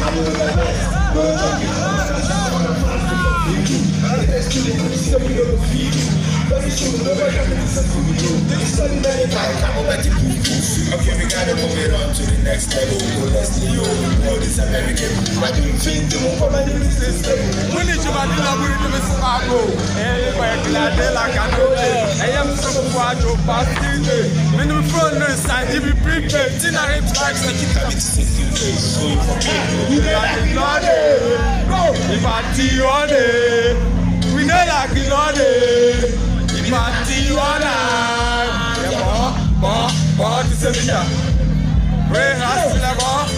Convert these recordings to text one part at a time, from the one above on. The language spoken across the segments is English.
Okay, we gotta move it on to the next level. Let's Leo, all this American. I didn't think to move from my system. We need to make a little bit of sparkle. Hey, like I know, I am so far to pass it. When we phone this side, if we prepare, dinner and tracks, I keep coming to see you. So you like it, no, if I see you on it, we know like it on it. If I see you on it. Boss, it's a bit. Where has the boss?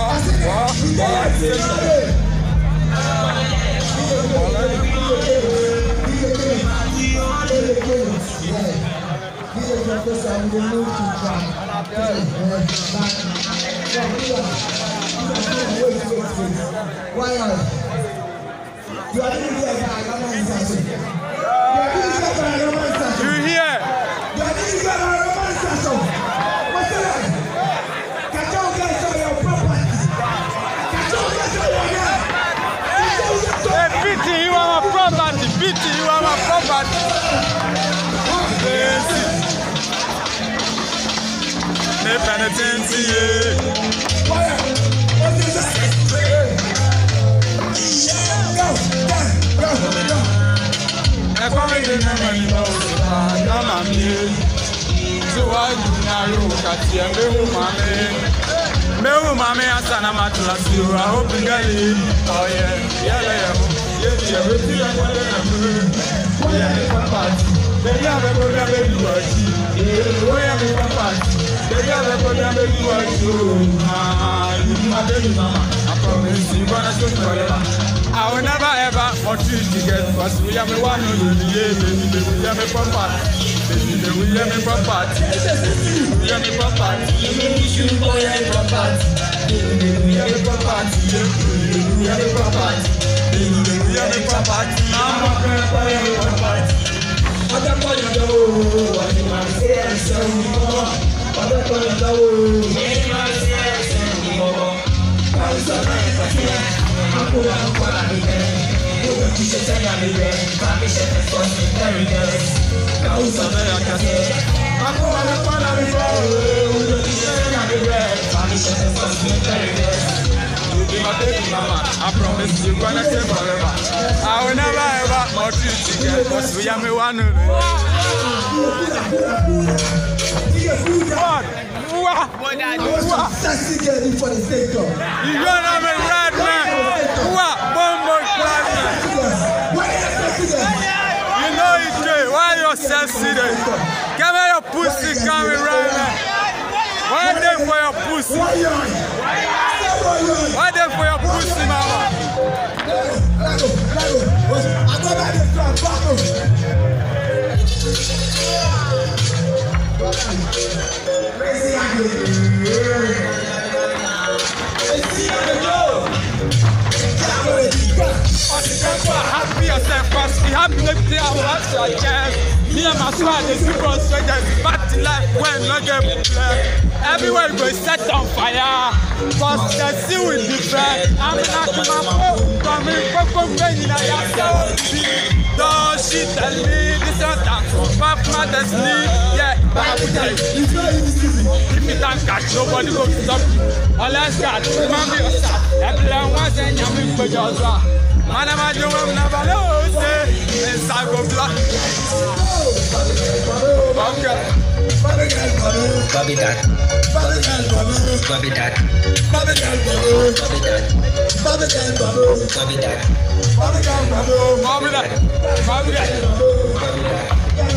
You hear? Pity, you are my property. Pity, you are my property. Ne penitentiary. Mewu mame asana matrasi o hope ngali oh yeah papa dey have go dey be waji we have papa dey have go dey be waji you ma dey mama I promise you gonna show you forever. I will never ever want you to get because we are one of the baby we are papa we are property. We are property. You boy are property. We are property. We are property. We are property. I'm a property. What am I doing? What am I saying? What am I doing? What am I saying? What am I saying? You should tell me that my mission is for me. I promise you gonna stay forever. I will never ever want you to get because we are me one. What? You don't have a red man. What? Bombo you know it's great. Why you're sensitive? Come here, your pussy coming right now. Why there for your pussy? Why there for your pussy, mama? Happy yourself, cause we have lived there, what's your chance? Me and my squad is super straight as party life when no get play. Everywhere we go set on fire, cause the sea will be fair. I'm not to my phone, coming from Benny, I have so don't she tell me this is that pop my destiny, yeah, if you can't catch nobody go stop you. Unless God, remember yourself, everyone wants and you're for yourself. Man, I'm doing never know, say, inside go black. Okay. Bobby that. Bobby that. Bobby that. Bobby that. Bobby that. Bobby that. Bobby that. Bobby that.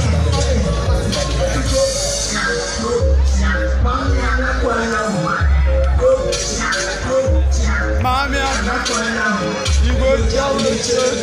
Mommy, you go tell the church.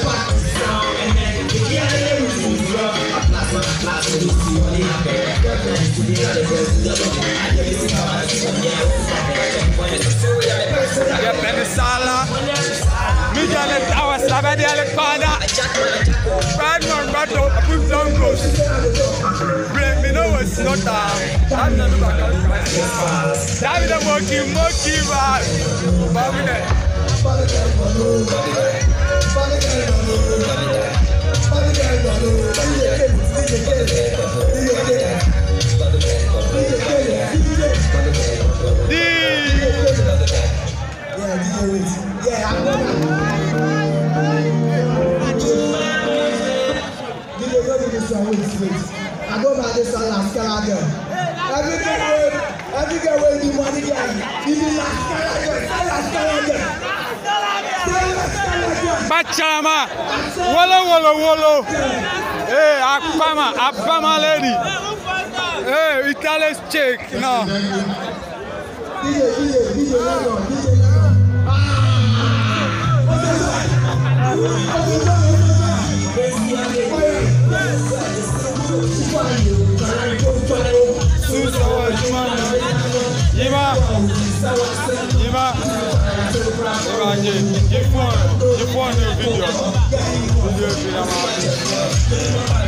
Sala, Mijale Tower, Sabadi Alekana, Badman Battle, put down close. Blame me, no, it's not that. I'm not about David Moki, Moki, I go by this one last girl. Every girl will do money girl. You do last girl. Bachama, wolo. Hey, Akpama lady. Hey, Italian chick, no. DJ, Give one new video.